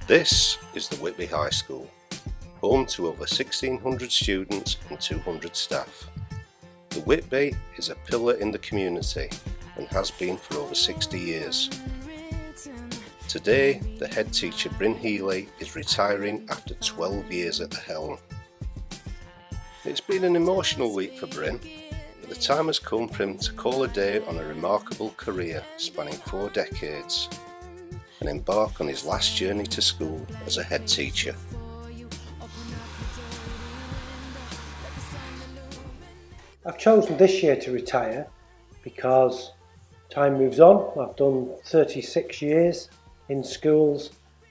This is the Whitby High School, home to over 1,600 students and 200 staff. The Whitby is a pillar in the community and has been for over 60 years. Today, the head teacher Mr Heeley is retiring after 12 years at the helm. It's been an emotional week for Bryn, but the time has come for him to call a day on a remarkable career spanning 4 decades and embark on his last journey to school as a head teacher. I've chosen this year to retire because time moves on. I've done 36 years in schools,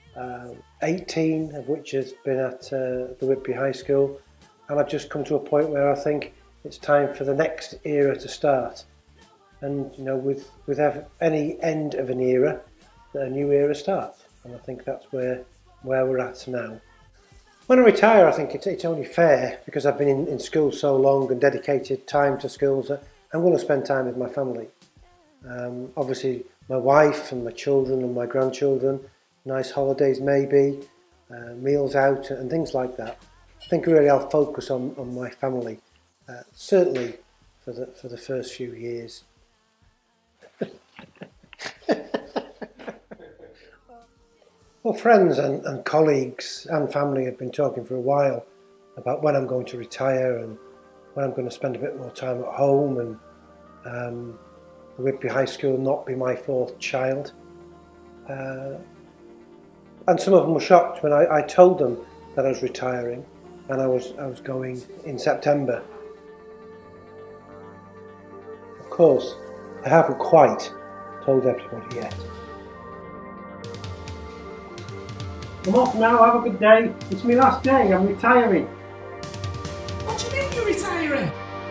18 of which has been at the Whitby High School, and I've just come to a point where I think it's time for the next era to start. And you know, with any end of an era, a new era starts, and I think that's where we're at now. When I retire, I think it's only fair, because I've been in school so long and dedicated time to schools, that I'm going to spend time with my family. Obviously my wife and my children and my grandchildren, nice holidays maybe, meals out and things like that. I think really I'll focus on my family, certainly for the first few years. Well, friends and colleagues and family have been talking for a while about when I'm going to retire and when I'm going to spend a bit more time at home, and the Whitby High School not be my 4th child. And some of them were shocked when I told them that I was retiring and I was going in September. Of course, I haven't quite told everybody yet. I'm off now, have a good day. It's my last day, I'm retiring. What do you mean you're retiring?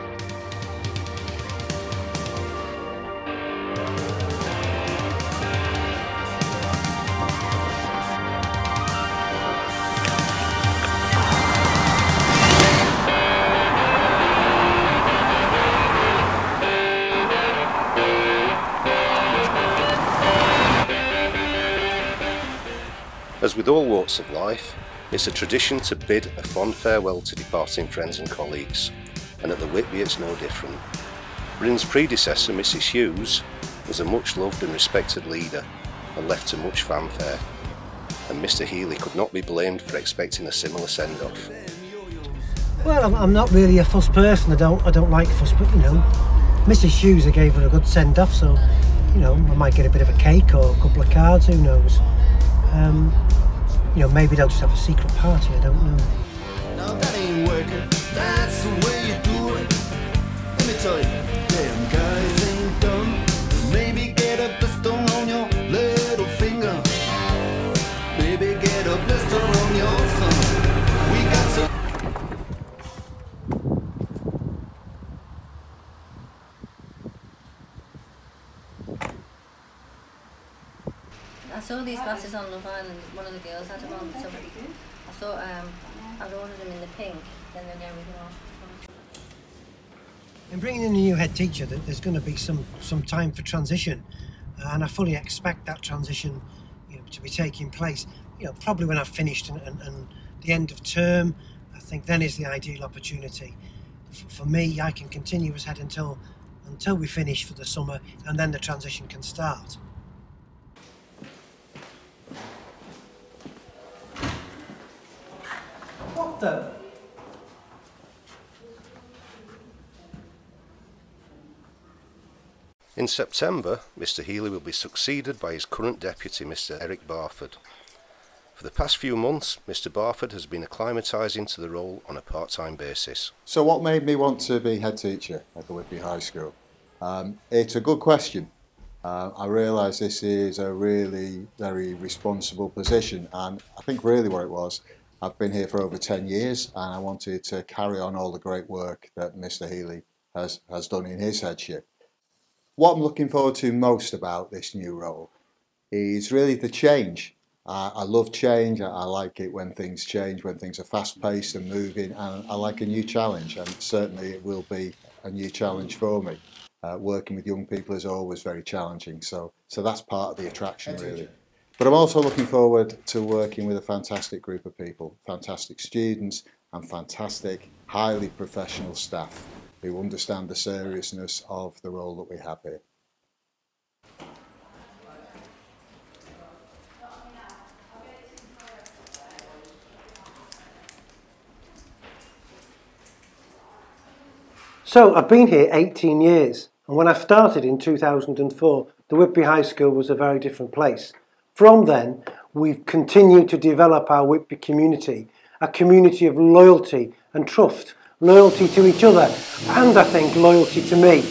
As with all walks of life, it's a tradition to bid a fond farewell to departing friends and colleagues, and at the Whitby it's no different. Bryn's predecessor, Mrs Hughes, was a much loved and respected leader and left to much fanfare, and Mr Heeley could not be blamed for expecting a similar send-off. Well, I'm not really a fuss person. I don't like fuss, but you know, Mrs Hughes, I gave her a good send-off, so you know, I might get a bit of a cake or a couple of cards, who knows. You know, maybe they'll just have a secret party, I don't know. Now that ain't working, that's the way you do it. Let me tell you, damn guys ain't dumb. Maybe get a blister on your little finger. Maybe get a blister on your thumb. We got some. I saw these glasses on Love Island. One of the girls had them on, so I thought I'd ordered them in the pink, then they're everything off. In bringing in a new head teacher, there's going to be some time for transition, and I fully expect that transition, you know, to be taking place. You know, probably when I've finished and the end of term. I think then is the ideal opportunity. For me, I can continue as head until we finish for the summer, and then the transition can start. What the? In September, Mr Heeley will be succeeded by his current deputy, Mr Eric Barford. For the past few months, Mr Barford has been acclimatising to the role on a part-time basis. So what made me want to be head teacher at the Whitby High School? It's a good question. I realise this is a really very responsible position, and I think really what it was, I've been here for over 10 years and I wanted to carry on all the great work that Mr Heeley has done in his headship. What I'm looking forward to most about this new role is really the change. I love change. I like it when things change, when things are fast-paced and moving, and I like a new challenge, and certainly it will be a new challenge for me. Working with young people is always very challenging, so that's part of the attraction really. But I'm also looking forward to working with a fantastic group of people, fantastic students and fantastic, highly professional staff who understand the seriousness of the role that we have here. So I've been here 18 years, and when I started in 2004, the Whitby High School was a very different place. From then, we've continued to develop our Whitby community, a community of loyalty and trust, loyalty to each other, and I think loyalty to me.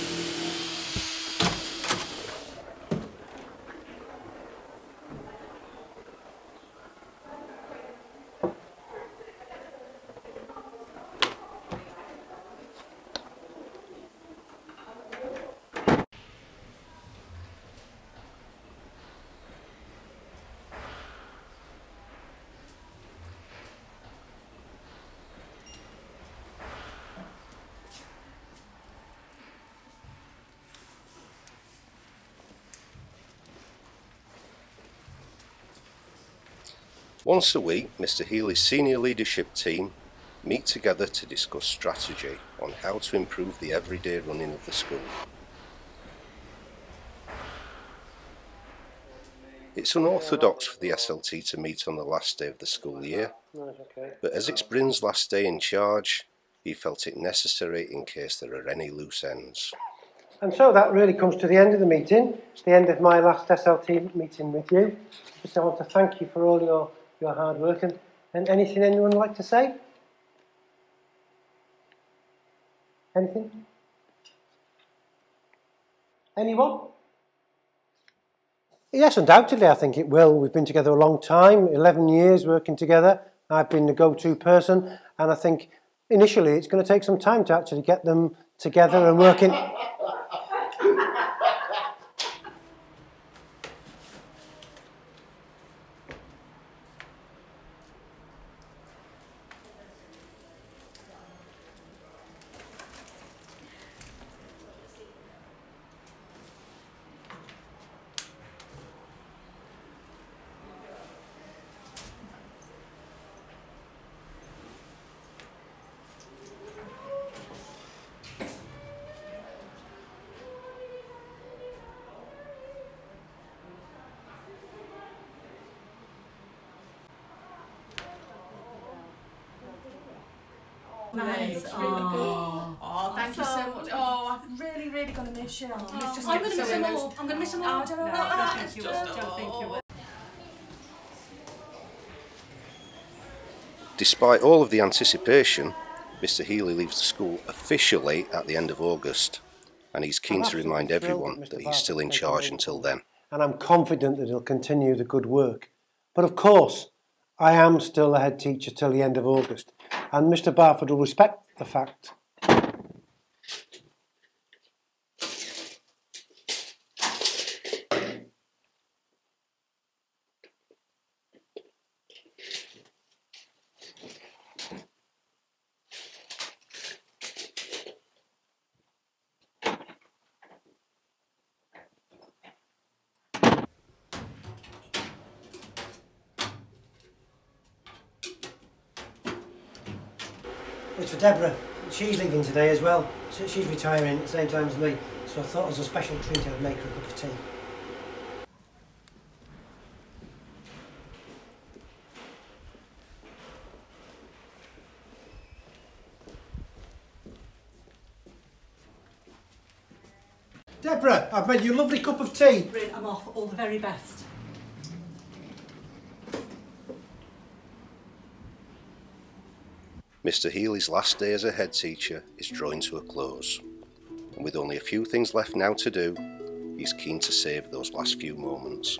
Once a week, Mr Heeley's senior leadership team meet together to discuss strategy on how to improve the everyday running of the school. It's unorthodox for the SLT to meet on the last day of the school year, but as it's Bryn's last day in charge, he felt it necessary in case there are any loose ends. And so that really comes to the end of the meeting, the end of my last SLT meeting with you. Just I want to thank you for all your hard work, and anything anyone would like to say? Anything? Anyone? Yes, undoubtedly I think it will. We've been together a long time, 11 years working together. I've been the go-to person, and I think initially it's going to take some time to actually get them together and working. Nice. Oh, thank you so much. Oh, I'm really, really going to miss you. I'm going to miss them all. I'm going to miss them all. I don't know about that. Don't think you will. Despite all of the anticipation, Mr Heeley leaves the school officially at the end of August, and he's keen to remind everyone that he's still in charge until then. And I'm confident that he'll continue the good work. But of course, I am still a head teacher till the end of August, and Mr Barford will respect the fact. It's for Deborah. She's leaving today as well. She's retiring at the same time as me, so I thought as a special treat I'd make her a cup of tea. Deborah, I've made you a lovely cup of tea. Bryn, I'm off. All the very best. Mr Heeley's last day as a head teacher is drawing to a close, and with only a few things left now to do, he's keen to save those last few moments.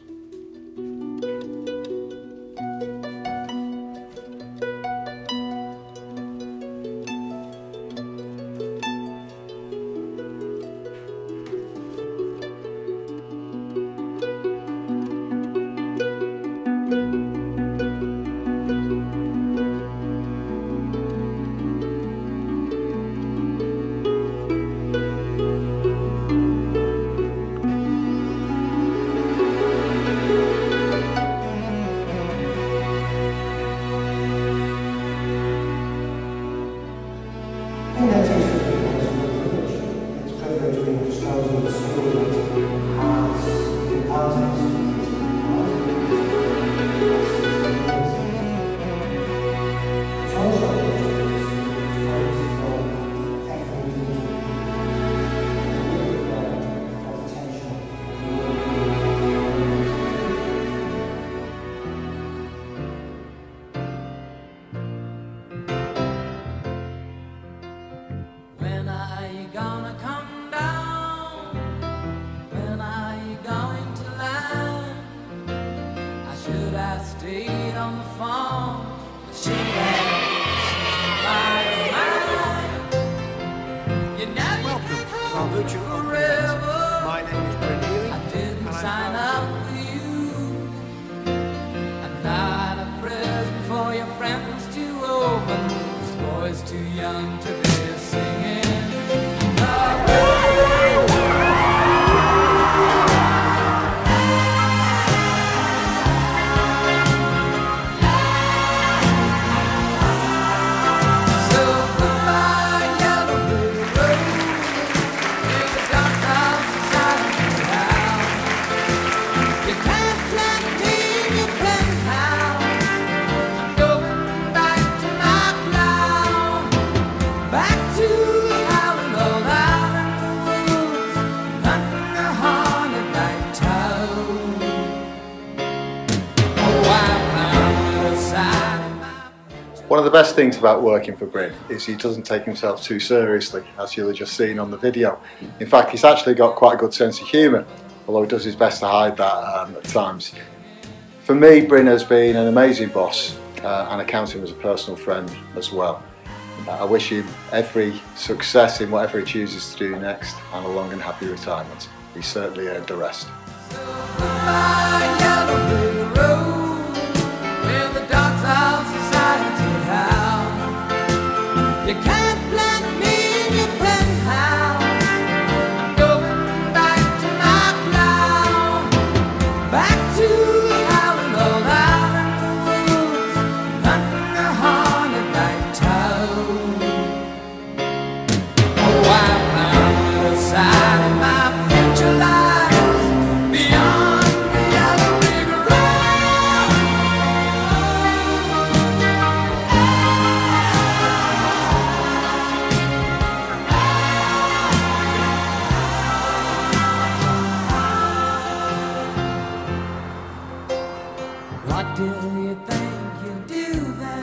Should I stayed on the farm? Should I you never welcome to our virtual conference. My name is Mr Heeley. I didn't sign up for you. I'm not a present for your friends to open. This boy's too young to be singing. One of the best things about working for Bryn is he doesn't take himself too seriously, as you'll have just seen on the video. In fact, he's actually got quite a good sense of humour, although he does his best to hide that at times. For me, Bryn has been an amazing boss, and I count him as a personal friend as well. I wish him every success in whatever he chooses to do next, and a long and happy retirement. He's certainly earned the rest. You can't plant me in your penthouse. I'm going back to my plow, back to howling all out in the woods, hunting a haunted night town. Oh, I found a side of my future lies beyond the yellow brick road. What do you think you'll do then?